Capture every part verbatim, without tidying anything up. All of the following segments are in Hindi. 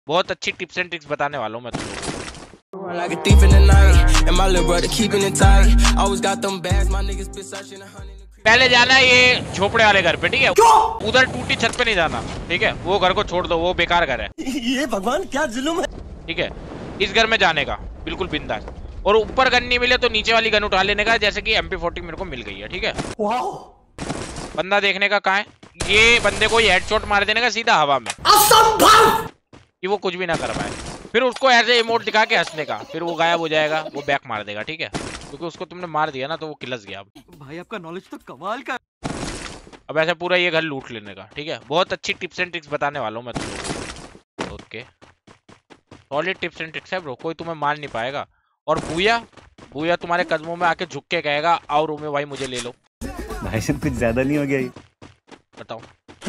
बहुत अच्छी टिप्स एंड ट्रिक्स बताने वाला हूँ मैं तुमको। पहले जाना है ये झोपड़े वाले घर पे, ठीक है? उधर टूटी छत पे नहीं जाना, ठीक है? वो घर को छोड़ दो, वो बेकार घर है। ये भगवान क्या जुल्म है, ठीक है? इस घर में जाने का बिल्कुल बिंदास। और ऊपर गन नहीं मिले तो नीचे वाली गन उठा लेने का, जैसे कि एम पी फोर्टी मेरे को मिल गई है, ठीक है? बंदा देखने का कहाँ है? ये बंदे को हेडशॉट मार देने का सीधा हवा में, असंभव कि वो कुछ भी ना कर पाए। फिर उसको ऐसे इमोट दिखा के हंसने का, फिर वो गायब हो जाएगा, वो बैक मार देगा, ठीक है? क्योंकि उसको तुमने मार दिया ना तो वो किलस गया। भाई आपका नॉलेज तो कमाल का। अब ऐसे पूरा ये घर लूट लेने का, ठीक है? बहुत अच्छी टिप्स एंड ट्रिक्स बताने वाला हूँ मैं तुमको। Okay, solid tips and tricks है ब्रो, कोई तुम्हें मार नहीं पाएगा। और भूया भूया तुम्हारे कदमों में आके झुक के कहेगा आओ रूम में भाई मुझे ले लो। भाई सब कुछ ज्यादा नहीं हो गया ये? बताओ।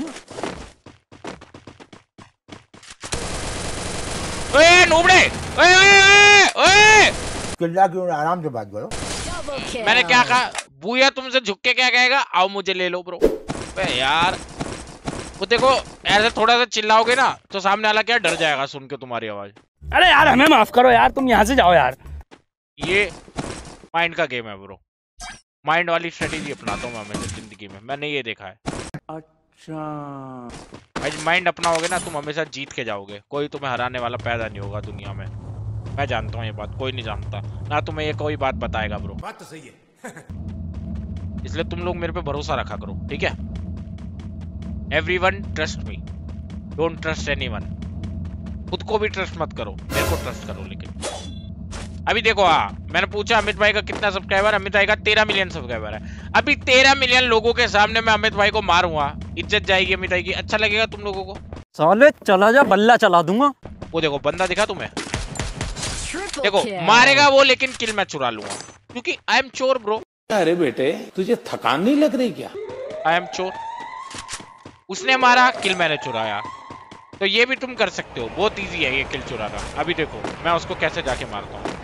ओए नूबड़े, ओए ओए ओए चिल्ला क्यों, आराम से बात करो। मैंने क्या कहा? भूया तुमसे झुक के क्या कहेगा? आओ मुझे ले लो ब्रो। बे यार वो देखो, ऐसे थोड़ा सा चिल्लाओगे ना तो सामने वाला क्या डर जाएगा सुन के तुम्हारी आवाज। अरे यार हमें माफ करो यार, तुम यहाँ से जाओ यार। ये माइंड का गेम है ब्रो, माइंड वाली स्ट्रेटेजी अपनाता हूँ मैं हमेशा जिंदगी में, मैंने ये देखा है। अच्छा भाई माइंड अपनाओगे ना तुम हमेशा जीत के जाओगे, कोई तुम्हें हराने वाला पैदा नहीं होगा दुनिया में। मैं जानता हूँ ये बात, कोई नहीं जानता ना तुम्हें ये कोई बात बताएगा ब्रो। बात तो सही है। इसलिए तुम लोग मेरे पे भरोसा रखा करो, ठीक है? Everyone trust me, don't trust anyone. खुद को भी ट्रस्ट मत करो, मेरे को ट्रस्ट करो। लेकिन अभी देखो, हाँ मैंने पूछा अमित भाई का कितना सब्सक्राइबर, अमित भाई का तेरह मिलियन सब्सक्राइबर है। अभी तेरह मिलियन लोगों के सामने मैं अमित भाई को मारूंगा, इज्जत जाएगी अमित भाई की। अच्छा लगेगा तुम लोगों को? साले चला जा, बल्ला चला दूंगा। वो देखो बंदा दिखा तुम्हें, देखो मारेगा वो लेकिन किल मैं चुरा लूंगा क्योंकि आई एम चोर ब्रो। अरे बेटे तुझे थकान नहीं लग रही क्या? आई एम चोर। उसने मारा, किल मैंने चुराया, तो ये भी तुम कर सकते हो। बहुत इजी है ये किल चुराना। अभी देखो मैं उसको कैसे जाके मारता हूँ।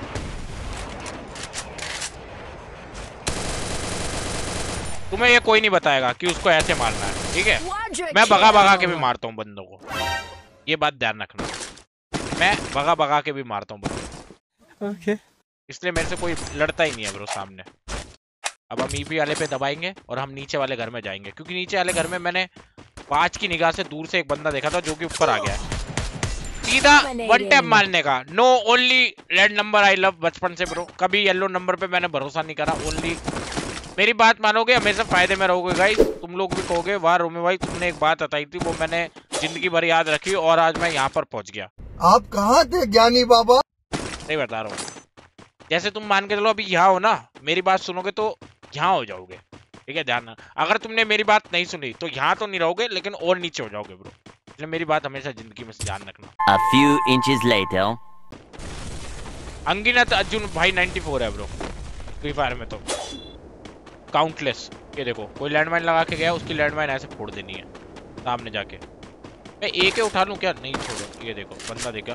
तुम्हें ये कोई नहीं बताएगा कि उसको ऐसे मारना है, ठीक है? मैं भगा भगा के भी मारता हूँ बंदों को, ये बात ध्यान रखना। मैं भगा भगा के भी मारता हूँ बंदों को, ओके। इसलिए मेरे से कोई लड़ता ही नहीं है ब्रो सामने। अब हम ईपी वाले पे दबाएंगे और हम नीचे वाले घर में जाएंगे, क्योंकि नीचे वाले घर में मैंने पांच की निगाह से दूर से एक बंदा देखा था जो कि ऊपर आ गया है। सीधा वन टैप मारने का। No only red number I love बचपन से ब्रो, कभी येलो नंबर पे मैंने भरोसा नहीं करा। ओनली मेरी बात मानोगे हमेशा फायदे में रहोगे गाइस। तुम लोग भी कहोगे वाह रोमी भाई तुमने एक बात बताई थी, वो मैंने जिंदगी भर याद रखी और आज मैं यहाँ पर पहुंच गया। आप कहाँ थे ज्ञानी बाबा? नहीं बता रहा हूँ, जैसे तुम मान के चलो अभी यहाँ हो ना, मेरी बात सुनोगे तो यहाँ हो जाओगे, ठीक है? ध्यान। अगर तुमने मेरी बात नहीं सुनी तो यहाँ तो नहीं रहोगे लेकिन और नीचे हो जाओगे ब्रो, इसलिए मेरी बात हमेशा जिंदगी में ध्यान रखना। A few inches later. अंगिनत अर्जुन भाई नाइंटी फोर है ब्रो फ्री फायर में तो काउंटलेस। ये देखो कोई लैंडमाइन लगा के गया, उसकी लैंडमाइन ऐसे फोड़ देनी है सामने जाके। मैं एक ही उठा लूं क्या? नहीं छोड़ो। ये देखो बंदा देखा,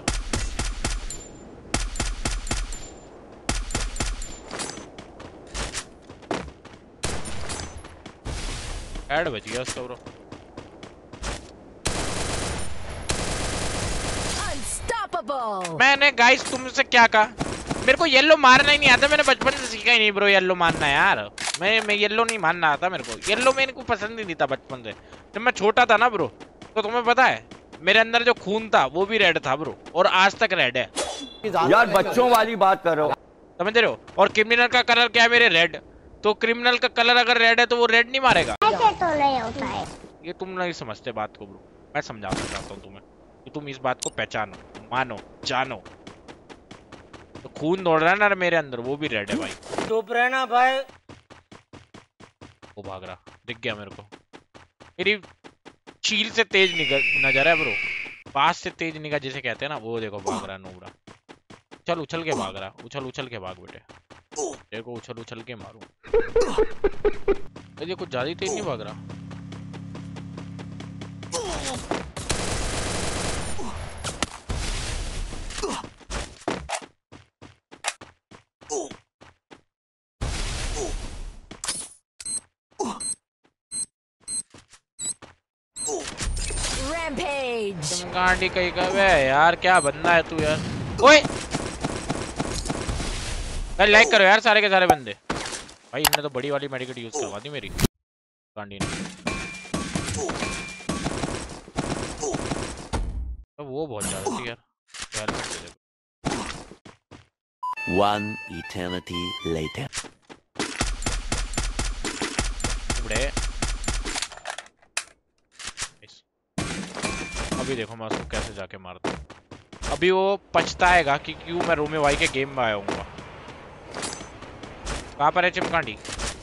हेड बच गया उसका ब्रो। मैंने गाइस तुमसे क्या कहा? मेरे को येलो मारना ही नहीं आता, मैंने बचपन से सीखा ही नहीं ब्रो येलो मारना यार। मैं मैं येलो नहीं मारना आता मेरे को, येलो मेरे को पसंद ही नहीं था बचपन से। जब मैं छोटा था ना ब्रो, तो तुम्हें पता है मेरे अंदर जो खून था वो भी रेड था ब्रो, और आज तक रेड है यार बच्चों वाली बात करो, समझ रहे हो? और क्रिमिनल का कलर क्या है? मेरे रेड। तो क्रिमिनल का कलर अगर रेड है तो वो रेड नहीं मारेगा। ऐसे तो नहीं होता है। ये तुम नहीं समझते बात को ब्रो, मैं समझाना चाहता हूँ तुम्हें कि तुम इस बात को पहचानो, मानो, जानो। तो खून दौड़ रहा है ना मेरे अंदर, वो भी रेड है भाई। चुप रहना भाई। वो भाग रहा दिख गया मेरे को, मेरी चील से तेज नजर है ब्रो, पास से तेज निगाह जिसे कहते हैं ना, वो देखो भाग रहा है नूबड़ा। उछल उछल के भाग रहा, उछल उछल के भाग बेटे, देखो उछल उछल के मारू। ये कुछ ज्यादा तेज नहीं भाग रहा। Rampage. गांडी कहीं का वे यार, क्या बंदा है तू यार। ओए यार लाइक करो यार सारे के सारे बंदे। भाई इनने तो बड़ी वाली मेडिकेट यूज करवा दी मेरी गांडी ने। तो वो बहुत ज्यादा थी यार। One eternity later. अभी देखो मैं उसको कैसे जाके मारता हूँ। अभी वो पछताएगा कि क्यों मैं रोमियो भाई के गेम में आया हूँ। कहाँ पर है चिमकांडी?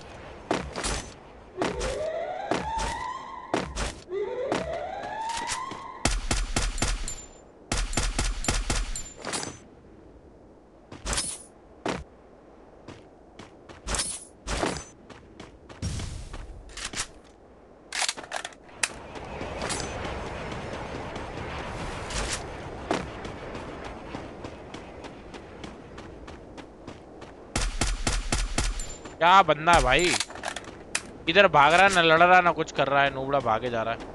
क्या बंदा है भाई, इधर भाग रहा है ना, लड़ रहा है ना, कुछ कर रहा है। नूबड़ा भागे जा रहा है।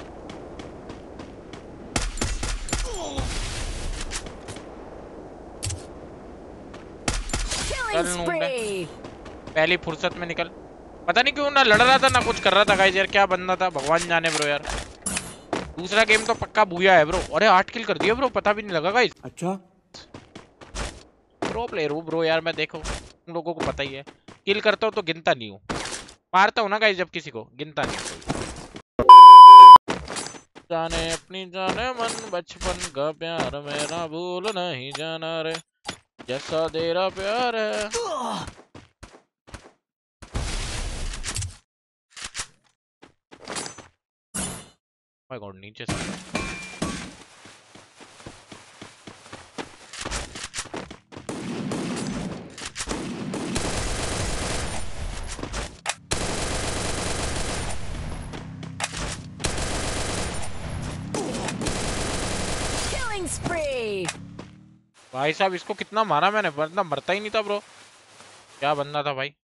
चल नूबड़े, पहली फुर्सत में निकल। पता नहीं क्यों ना लड़ रहा था ना कुछ कर रहा था गाइस यार। क्या बंदा था भगवान जाने ब्रो यार। दूसरा गेम तो पक्का बूया है ब्रो। अरे आठ किल कर दिया ब्रो, पता भी नहीं लगा गाइस। अच्छा प्रो प्लेयर हूँ ब्रो यार मैं। देखो तुम लोगों को पता ही है, किल करता हूँ तो गिनता नहीं हूँ, मारता हूँ ना गाइस जब किसी को, गिनता नहीं हूँ। जाने अपनी जाने मन बचपन का प्यार मेरा भूल नहीं जाना रे, जैसा तेरा प्यार है। माय गॉड नीचे से भाई साहब। इसको कितना मारा मैंने, वरना मरता ही नहीं था ब्रो। क्या बंदा था भाई।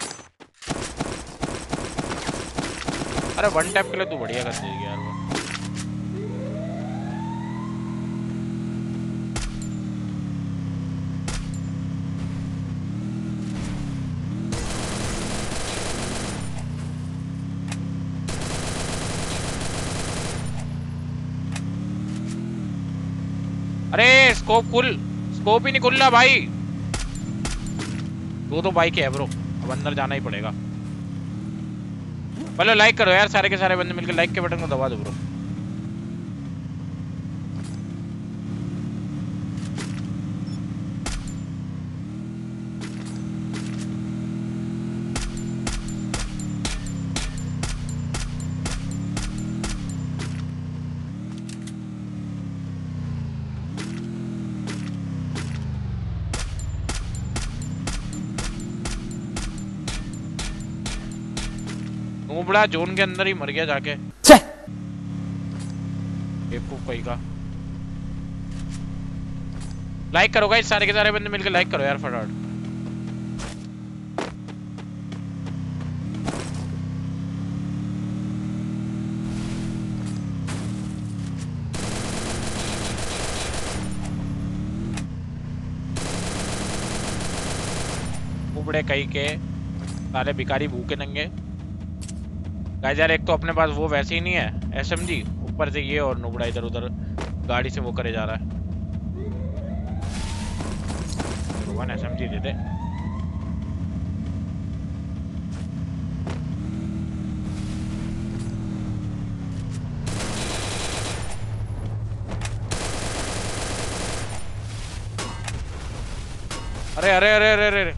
अरे वन टैप के लिए तू बढ़िया कर देगी यार वो। अरे स्कोप खुल, स्कोप ही नहीं खुल रहा भाई। दो तो बाइक है ब्रो, अब अंदर जाना ही पड़ेगा। चलो लाइक करो यार सारे के सारे बंदे मिलकर, लाइक के बटन को दबा दो ब्रो। नूबड़ा जोन के अंदर ही मर गया जाके। बेवकूफ कोई का। लाइक करो गाइस सारे के सारे बंदे मिलकर, लाइक करो यार फटाफट। नूबड़े कई के साले भिखारी भूखे नंगे। गाइस यार एक तो अपने पास वो वैसे ही नहीं है एसएमजी, ऊपर से ये और नूबड़ा इधर उधर गाड़ी से वो करे जा रहा है। भगवान एसएमजी दे दे। अरे अरे अरे अरे अरे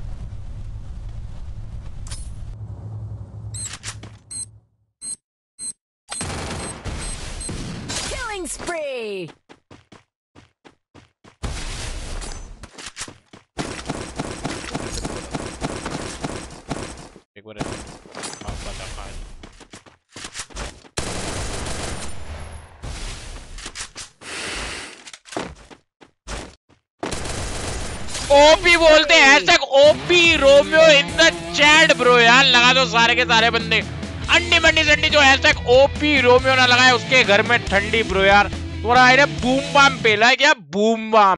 spree. एक बार आप बता खाए। ओपी बोलते हैं hashtag OP Romeo in the chat bro यार। लगा दो सारे के सारे बंदे। अंडी मंडी संडी जो हैशटैग ओपी रोमियो ना लगाए उसके घर में ठंडी ब्रो यार। तुम्हारा भाई ने बूम बाम पेला है क्या? Boom balm.